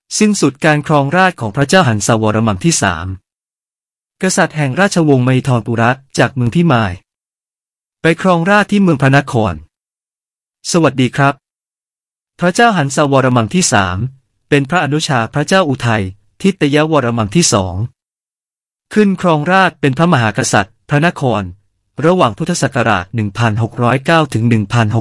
สิ้นสุดการครองราชย์ของพระเจ้าหันสวรมันที่ 3กษัตริย์แห่งราชวงศ์มหิธรปุระจากเมืองพิมายไปครองราชย์ที่เมืองพระนครสวัสดีครับพระเจ้าหันสวรมันที่ 3เป็นพระอนุชาพระเจ้าอุทัยทิตยวรมันที่ 2ขึ้นครองราชย์เป็นพระมหากษัตริย์พระนครระหว่างพุทธศักราช 1609 ถึง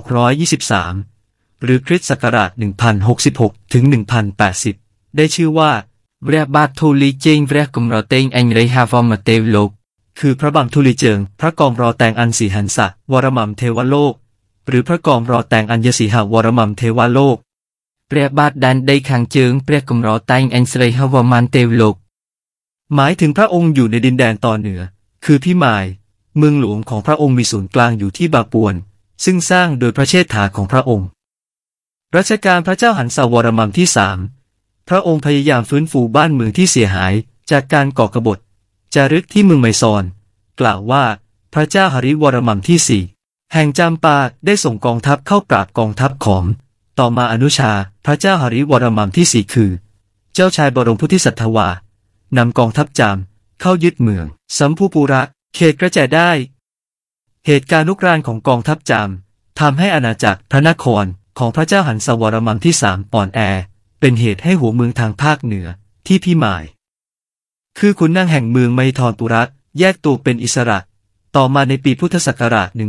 1623 หรือคริสต์ศักราช 1066 ถึง 1080 ได้ชื่อว่าព្រះបាទធូលីជេងព្រះគំរតេងអញរៃហាវមទេវលោកคือพระบังธุลีเจิงพระกองรอแตงอันสีหันสะวรมัมเทวโลกหรือพระกองรอแตงอัญญสีหวรมัมเทวโลกព្រះបាទដែនដីខាងជើងព្រះគំរតែងអញស្រីហវមានទេវលោកหมายถึงพระองค์อยู่ในดินแดนตอนเหนือคือพิมายเมืองหลวงของพระองค์มีศูนย์กลางอยู่ที่บาปวนซึ่งสร้างโดยพระเชษฐาของพระองค์รัชกาลพระเจ้าหันสวรมันที่ 3พระองค์พยายามฟื้นฟูบ้านเมืองที่เสียหายจากการก่อกบฏจารึกที่เมืองไมซอนกล่าวว่าพระเจ้าหริวรมันที่ 4แห่งจามปาได้ส่งกองทัพเข้าปราบกองทัพขอมต่อมาอนุชาพระเจ้าหริวรมันที่ 4คือเจ้าชายบรมพุทธิสัทธวานำกองทัพจามเข้ายึดเมืองสัมภูปุระเขตกระแจได้เหตุการณ์ลุกรานของกองทัพจามทำให้อาณาจักรพระนครของพระเจ้าหันสวรมันที่ 3อ่อนแอเป็นเหตุให้หัวเมืองทางภาคเหนือที่พิมายคือขุนนางแห่งเมืองมหิธรปุระแยกตัวเป็นอิสระต่อมาในปีพุทธศักราช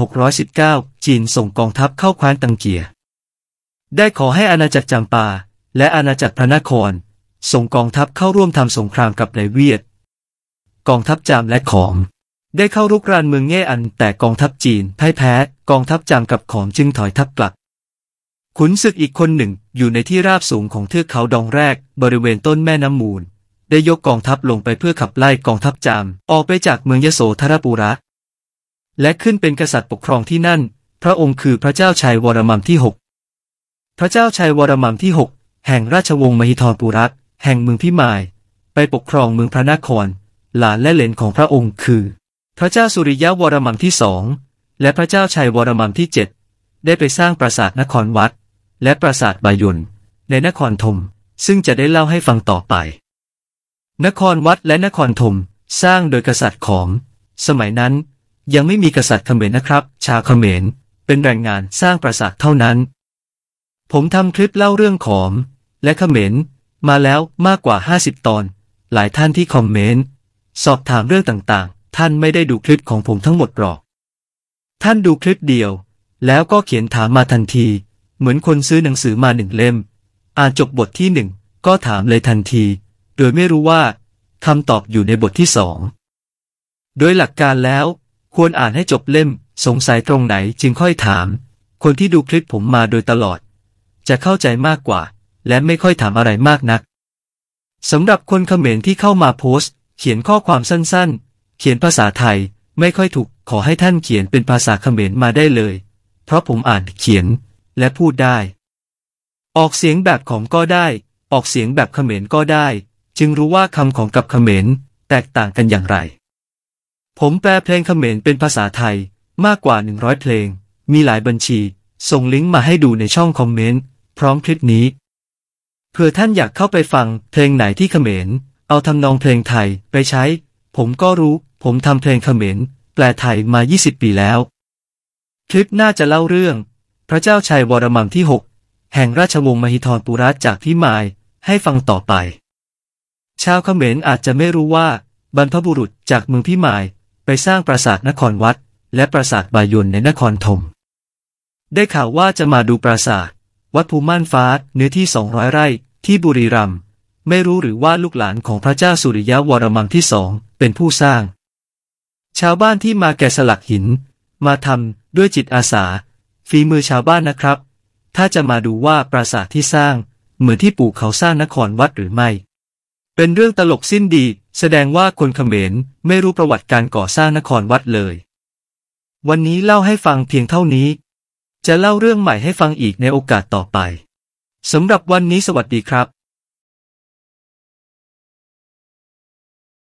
1619 จีนส่งกองทัพเข้าแคว้นตังเกียได้ขอให้อาณาจักรจำปาและอาณาจักรพระนครส่งกองทัพเข้าร่วมทำสงครามกับนายเวียดกองทัพจามและขอมได้เข้ารุกรานเมืองแง่อันแต่กองทัพจีนพ่ายแพ้กองทัพจามกับขอมจึงถอยทัพกลับขุนศึกอีกคนหนึ่งอยู่ในที่ราบสูงของเทือกเขาดองแรกบริเวณต้นแม่น้ำมูลได้ยกกองทัพลงไปเพื่อขับไล่กองทัพจามออกไปจากเมืองยโสธรปุระและขึ้นเป็นกษัตริย์ปกครองที่นั่นพระองค์คือพระเจ้าชัยวรมันที่ 6พระเจ้าชัยวรมันที่ 6แห่งราชวงศ์มหิธรปุระแห่งเมืองพิมายไปปกครองเมืองพระนครหลานและเหลนของพระองค์คือพระเจ้าสุริยวรมันที่ 2และพระเจ้าชัยวรมันที่ 7ได้ไปสร้างปราสาทนครวัดและปราสาทบายนในนครธมซึ่งจะได้เล่าให้ฟังต่อไปนครวัดและนครธมสร้างโดยกษัตริย์ขอมสมัยนั้นยังไม่มีกษัตริย์เขมรนะครับชาวเขมรเป็นแรงงานสร้างปราสาทเท่านั้นผมทำคลิปเล่าเรื่องขอมและเขมรมาแล้วมากกว่า50 ตอนหลายท่านที่คอมเมนต์สอบถามเรื่องต่างๆท่านไม่ได้ดูคลิปของผมทั้งหมดหรอกท่านดูคลิปเดียวแล้วก็เขียนถามมาทันทีเหมือนคนซื้อหนังสือมา1 เล่มอ่านจบบทที่ 1ก็ถามเลยทันทีโดยไม่รู้ว่าคำตอบอยู่ในบทที่ 2โดยหลักการแล้วควรอ่านให้จบเล่มสงสัยตรงไหนจึงค่อยถามคนที่ดูคลิปผมมาโดยตลอดจะเข้าใจมากกว่าและไม่ค่อยถามอะไรมากนักสำหรับคนเขมรที่เข้ามาโพสต์เขียนข้อความสั้นๆเขียนภาษาไทยไม่ค่อยถูกขอให้ท่านเขียนเป็นภาษาเขมรมาได้เลยเพราะผมอ่านเขียนและพูดได้ออกเสียงแบบขอมก็ได้ออกเสียงแบบเขมรก็ได้จึงรู้ว่าคำของกับเขมรแตกต่างกันอย่างไรผมแปลเพลงเขมรเป็นภาษาไทยมากกว่า100เพลงมีหลายบัญชีส่งลิงก์มาให้ดูในช่องคอมเมนต์พร้อมคลิปนี้เผื่อท่านอยากเข้าไปฟังเพลงไหนที่เขมรเอาทำนองเพลงไทยไปใช้ผมก็รู้ผมทำเพลงเขมรแปลไทยมา20 ปีแล้วคลิปน่าจะเล่าเรื่องพระเจ้าชัยวรมันที่ 6แห่งราชวงศ์มหิธรปุระจากพิมายให้ฟังต่อไปชาวเขมรอาจจะไม่รู้ว่าบรรพบุรุษจากเมืองพิมายไปสร้างปราสาทนครวัดและปราสาทบายนในนครธมได้ข่าวว่าจะมาดูปราสาทวัดภูม่านฟ้าเนื้อที่200 ไร่ที่บุรีรัมย์ไม่รู้หรือว่าลูกหลานของพระเจ้าสุริยวรมันที่ 2เป็นผู้สร้างชาวบ้านที่มาแกะสลักหินมาทำด้วยจิตอาสาฝีมือชาวบ้านนะครับถ้าจะมาดูว่าปราสาทที่สร้างเหมือนที่ปู่เขาสร้างนครวัดหรือไม่เป็นเรื่องตลกสิ้นดีแสดงว่าคนเขมรไม่รู้ประวัติการก่อสร้างนครวัดเลยวันนี้เล่าให้ฟังเพียงเท่านี้จะเล่าเรื่องใหม่ให้ฟังอีกในโอกาสต่อไปสำหรับวันนี้สวัสดีครับ